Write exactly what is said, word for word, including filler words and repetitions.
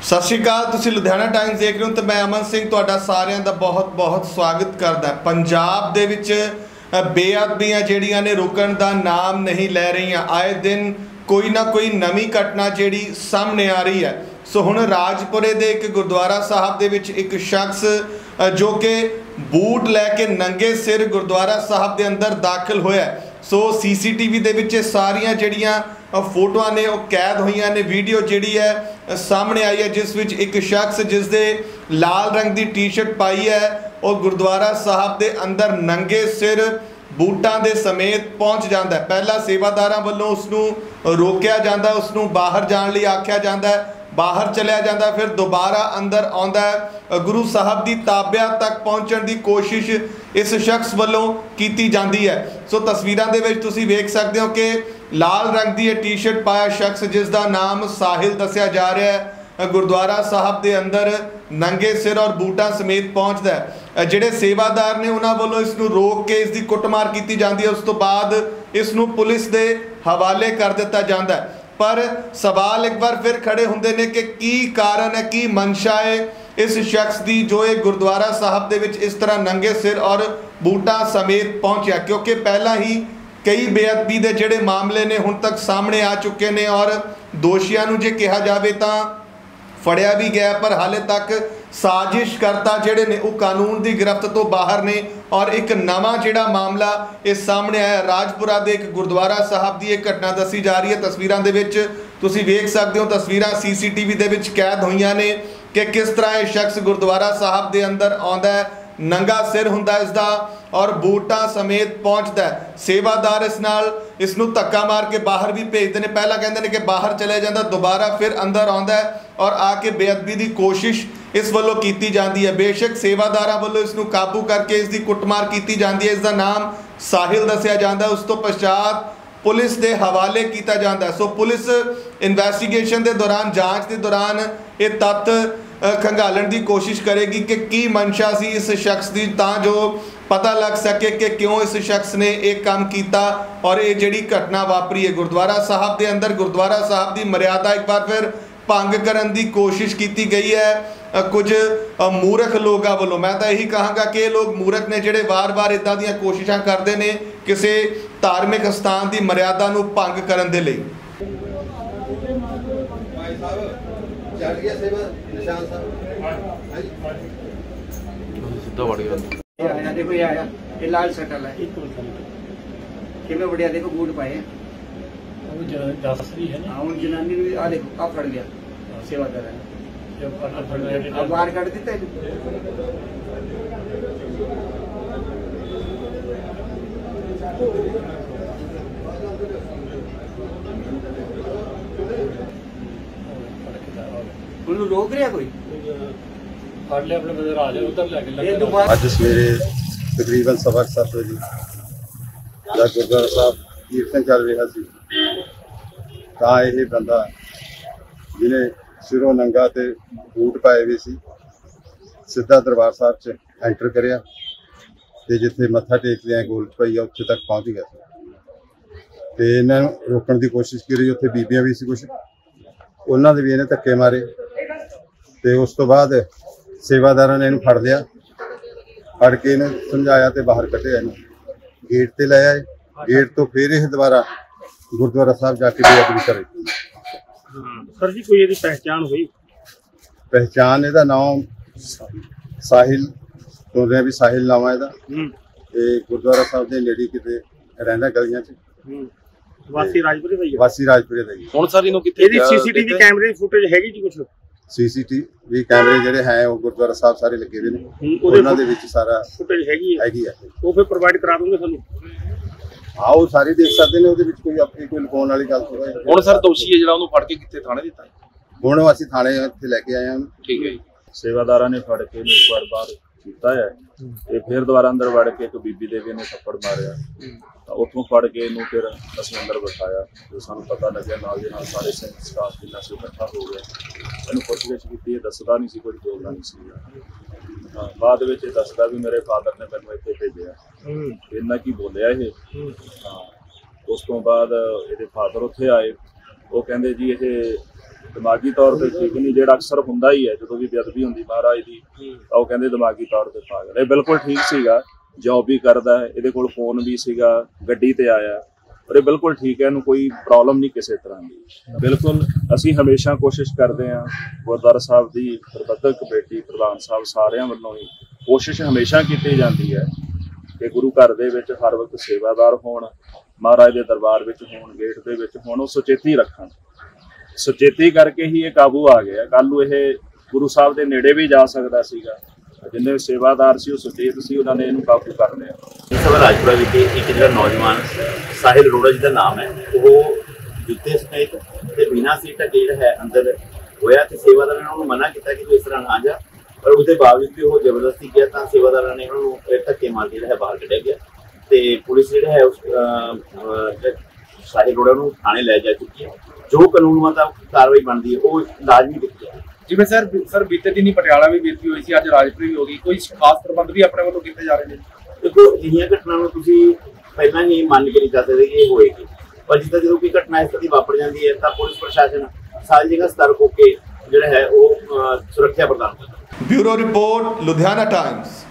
सत श्री अकाल, तुसीं लुधियाना टाइम्स देख रहे हो तो मैं अमन सिंह तुहाडा सारिਆਂ ਦਾ बहुत बहुत स्वागत करदा। पंजाब दे विच बेअदबियां जिहड़ियां ने रुकण दा नाम नहीं लै रहीआं। आए दिन कोई ना कोई नवीं घटना जिहड़ी सामने आ रही है। सो हुण राजपुरे दे एक गुरुद्वारा साहब दे विच एक शख्स जो कि बूट लैके नंगे सिर गुरुद्वारा साहब दे अंदर दाखिल होया। सो सी सी टी वी दे विच सारियां जिहड़ियां फोटोआं ने वह कैद हुई ने। वीडियो जिहड़ी है सामने आई है जिस विच एक शख्स जिसदे लाल रंग की टी शर्ट पाई है और गुरुद्वारा साहब के अंदर नंगे सिर बूटां दे समेत पहुँच जाता है। पहला सेवादारां वल्लों उसनूं रोकिया जाता है, उसनूं बाहर जाण लई आख्या जाता है, बाहर चलिया जाता है, फिर दोबारा अंदर आउंदा है। गुरु साहब की ताबिया तक पहुँचण की कोशिश इस शख्स वल्लों कीती जाती है। सो तस्वीरां दे विच तुसीं वेख सकते हो कि लाल रंग की टी शर्ट पाया शख्स जिसका नाम साहिल दस्या जा रहा है गुरुद्वारा साहब के अंदर नंगे सिर और बूटा समेत पहुँचता है। जिहड़े सेवादार ने उन्होंने वालों इसनूं रोक के इसकी कुटमार की जाती है। उस तो बाद इसनूं पुलिस के हवाले कर दिता जाता है। पर सवाल एक बार फिर खड़े होंदे ने कि की कारण है, की मंशा है इस शख्स की जो एक गुरुद्वारा साहब दे विच इस तरह नंगे सिर और बूटा समेत पहुँचा। क्योंकि पहला ही कई बेअदबी के जोड़े मामले ने हुण तक सामने आ चुके हैं और दोषियों को जे कहा जाए तो फड़िया भी गया, पर हाले तक साजिशकर्ता जोड़े ने वो कानून की गिरफ्त तो बाहर ने। और एक नवा जोड़ा मामला इस सामने आया राजपुरा के एक गुरुद्वारा साहब की एक घटना दसी जा रही है। तस्वीरों के विच तुसीं वेख सकते हो, तस्वीर सी सी टी वी दे विच कैद हुई ने कि किस तरह यह शख्स गुरुद्वारा साहब के अंदर आउंदा है, नंगा सिर हुंदा इसदा और बूटा समेत पहुँचता है। सेवादार इस नाल इसनूं धक्का मार के बाहर भी भेजते हैं। पहला कहते हैं कि बाहर चले जाता, दोबारा फिर अंदर आउंदा है और आके बेअदबी की कोशिश इस वल्लों की जाती है। बेशक सेवादारां वल्लों इसनूं काबू करके इसकी कुटमार की जाती है। इसका नाम साहिल दस्या जाता है। उस तो पश्चात पुलिस के हवाले किया जाता है। सो पुलिस इन्वैस्टिगेशन के दौरान, जांच के दौरान ये तत्त खंगालन की कोशिश करेगी कि की मंशा सी इस शख्स की, तां जो पता लग सके कि क्यों इस शख्स ने एक काम किया और ये जिहड़ी घटना वापरी है गुरुद्वारा साहब के अंदर। गुरुद्वारा साहब की मर्यादा एक बार फिर भंग करने की कोशिश की गई है कुछ मूर्ख लोगों वालों। मैं तो यही कहूँगा कि लोग मूर्ख ने जिहड़े वार वार इदां दीयां कोशिशां करते हैं किसी धार्मिक स्थान की मर्यादा नूं भंग करने दे लई। देखो ये आया, ये लाल शटल है किमें बढ़िया। देखो बूट पाए हाँ, जनानी भी आ देखो आप फड़ गया सेवादार है, अब बाहर काट देते रोक रहा कोई अज सवेरे तकरीबन सवा सत्त बजे गुरुद्वारा साहब कीर्तन चल रहा सी तां यह बंदा जिन्हें सिरों नंगा ते बूट पाए हुए सी सीधा दरबार साहब च एंटर करिया ते जिथे मत्था टेकदे आ गोल पई आ उत्थे तक पहुँच गया ते इन्हां नूं रोकण की कोशिश करी। उत्थे बीबियां भी सी कुछ, उन्हां दे भी इन्हें धक्के मारे ते उस तो बाद सेवादारां ने इन्हूं फड़ लिया, फड़ के इन्हूं समझाया तो बाहर कढ़िया, इन्हूं गेट ते ले आए। गेट तो फिर यह दोबारा गुरुद्वारा साहब जाके बेअदबी करे। सर जी कोई पहचान हुई? पहचान इहदा नाम साहिल तो रहा भी साहिल नाम है इहदा। ये गुरुद्वारा साहब के नेड़े किते रहिंदा गलियां च, वासी राजपुरे दा ही वासी राजपुरे दा ही। हुण सर इहनूं कित्थे सी सी टी वी कैमरे फुटेज हैगी जी? कुछ सी सी टी वी कैमरे जिहड़े हैं वो गुरुद्वारा साहब सारे लगे हुए हैं, उन्हां दे विच सारा फुटेज हैगी हैगी है। वो फिर प्रोवाइड करा दूंगे सानूं? हाँ वो सारे देख सकते हैं, उहदे विच कोई अपनी कोई लुकाउण वाली गल थोड़ा। हुण सर दोषी है जिहड़ा ओनूं फड़ के कित्थे थाणे दित्ता? हुण असीं थाणे इत्थे लैके आए हां। ठीक है जी। सेवादारां ने फड़ के एक बार बाहर किया है ते फिर दोबारा अंदर वड़ के एक बीबी दे भी ने थप्पड़ मारिया, उत्थों फड़ के इनू फिर असीं अंदर बिठाया। जो सानूं पता लग्या नाल दे नाल सारे स्टाफ जिन्ना सी इकट्ठा हो गया, इहनूं पुछगिछ कीती, दसदा नहीं सी, कुछ बोलदा नहीं सी। बाद विच दसदा भी मेरे फादर ने मैनूं इत्थे भेजिया, इन्ना की बोलिया ये। हाँ, उस तो बाद ये फादर उत्थे आए, वो कहते जी ये ਦਿਮਾਗੀ ਤੌਰ ਤੇ ਠੀਕ ਨਹੀਂ, ਜਿਹੜਾ ਅਕਸਰ ਹੁੰਦਾ ਹੀ ਹੈ ਜਦੋਂ ਵੀ ਬੇਅਦਬੀ ਹੁੰਦੀ ਮਹਾਰਾਜ ਦੀ, ਤਾਂ ਉਹ ਕਹਿੰਦੇ ਦਿਮਾਗੀ ਤੌਰ ਤੇ ਪਾਗਲ। ਇਹ ਬਿਲਕੁਲ ਠੀਕ ਸੀਗਾ, ਜੌਬ ਵੀ ਕਰਦਾ ਹੈ, ਇਹਦੇ ਕੋਲ ਫੋਨ ਵੀ ਸੀਗਾ, ਗੱਡੀ ਤੇ ਆਇਆ, ਪਰ ਇਹ ਬਿਲਕੁਲ ਠੀਕ ਹੈ, ਇਹਨੂੰ ਕੋਈ ਪ੍ਰੋਬਲਮ ਨਹੀਂ ਕਿਸੇ ਤਰ੍ਹਾਂ ਦੀ। ਬਿਲਕੁਲ ਅਸੀਂ ਹਮੇਸ਼ਾ ਕੋਸ਼ਿਸ਼ ਕਰਦੇ ਹਾਂ, ਗੁਰਦੁਆਰਾ ਸਾਹਿਬ ਦੀ ਪ੍ਰਬੰਧਕ ਕਮੇਟੀ, ਪ੍ਰਧਾਨ ਸਾਹਿਬ ਸਾਰਿਆਂ ਵੱਲੋਂ ਹੀ ਕੋਸ਼ਿਸ਼ ਹਮੇਸ਼ਾ ਕੀਤੀ ਜਾਂਦੀ ਹੈ ਕਿ ਗੁਰੂ ਘਰ ਦੇ ਵਿੱਚ ਹਰ ਵਕਤ ਸੇਵਾਦਾਰ ਹੋਣ, ਮਹਾਰਾਜ ਦੇ ਦਰਬਾਰ ਵਿੱਚ ਹੋਣ, ਗੇਟ ਦੇ ਵਿੱਚ ਹੋਣ, ਉਹ ਸੁਚੇਤੀ ਰੱਖਣ। ਸੁਚੇਤੀ ਕਰਕੇ ਹੀ ਇਹ ਕਾਬੂ ਆ ਗਿਆ। ਕੱਲ੍ਹ ਨੂੰ ਇਹ ਗੁਰੂ ਸਾਹਿਬ ਦੇ ਨੇੜੇ ਵੀ ਜਾ ਸਕਦਾ ਸੀਗਾ, ਜਿੰਨੇ ਸੇਵਾਦਾਰ ਸੀ ਉਹ ਸੁਚੇਤ ਸੀ, ਉਹਨਾਂ ਨੇ ਇਹਨੂੰ ਕਾਬੂ ਕਰ ਲਿਆ। ਸਭਾ ਰਾਜਪੁਰਾ ਵਿਖੇ ਇੱਕ ਜਿਹੜਾ ਨੌਜਵਾਨ ਸਾਹਿਲ ਅਰੋੜਾ ਜੀ ਦਾ ਨਾਮ ਹੈ, ਉਹ ਜੁੱਤੇ ਸਮੇਤ ਤੇ ਬਿਨਾਂ ਸੀਟ ਢਕੇ ਜਿਹੜਾ ਹੈ ਅੰਦਰ ਹੋਇਆ, ਤੇ ਸੇਵਾਦਾਰਾਂ ਨੇ ਉਹਨੂੰ ਮਨਾ ਕੀਤਾ ਕਿ ਤੂੰ ਇਸ ਤਰ੍ਹਾਂ ਨਾ ਜਾ, ਪਰ ਉਸਦੇ ਬਾਵਜੂਦ ਵੀ ਉਹ ਜ਼ਬਰਦਸਤੀ ਗਿਆ, ਤਾਂ ਸੇਵਾਦਾਰਾਂ ਨੇ ਉਹਨੂੰ ਧੱਕੇ ਮਾਰ ਕੇ ਜਿਹੜਾ ਹੈ ਬਾਹਰ ਕੱਢਿਆ ਗਿਆ, ਤੇ ਪੁਲਿਸ ਜਿਹੜਾ ਹੈ ਉਸ ਸਾਹਿਲ ਅਰੋੜਾ ਨੂੰ ਥਾਣੇ ਲੈ ਜਾ ਚੁੱਕੀ ਹੈ। ਜੋ ਕਾਨੂੰਨ ਮੁਤਾਬਕ ਕਾਰਵਾਈ ਬਣਦੀ ਹੈ ਉਹ ਲਾਜ਼ਮੀ ਕੀਤੀ ਹੈ। ਜਿਵੇਂ ਸਰ ਸਰ ਬੀਤੇ ਦਿਨੀ ਪਟਿਆਲਾ ਵੀ ਬੀਤੀ ਹੋਈ ਸੀ, ਅੱਜ ਰਾਜਪੁਰ ਵੀ ਹੋ ਗਈ, ਕੋਈ ਖਾਸ ਪ੍ਰਬੰਧ ਵੀ ਆਪਣੇ ਵੱਲੋਂ ਕੀਤੇ ਜਾ ਰਹੇ ਨੇ? ਦੇਖੋ, ਅਜਿਹੀਆਂ ਘਟਨਾ ਨੂੰ ਤੁਸੀਂ ਪਹਿਲਾਂ ਹੀ ਮੰਨ ਕੇ ਨਹੀਂ ਕਰ ਸਕਦੇ ਕਿ ਇਹ ਹੋਏਗੀ, ਪਰ ਜਿੱਦਾਂ ਜਦੋਂ ਕੋਈ ਘਟਨਾ ਇਸ ਤਰ੍ਹਾਂ ਦੀ ਵਾਪਰ ਜਾਂਦੀ ਹੈ ਤਾਂ ਪੁਲਿਸ ਪ੍ਰਸ਼ਾਸਨ ਸਾਰੀ ਜਗ੍ਹਾ ਸਤਰਕ ਹੋ ਕੇ ਜਿਹੜਾ ਹੈ ਉਹ ਸੁਰੱਖਿਆ ਪ੍ਰਦਾਨ ਕਰਦਾ ਹੈ। Bureau report, Ludhiana Times.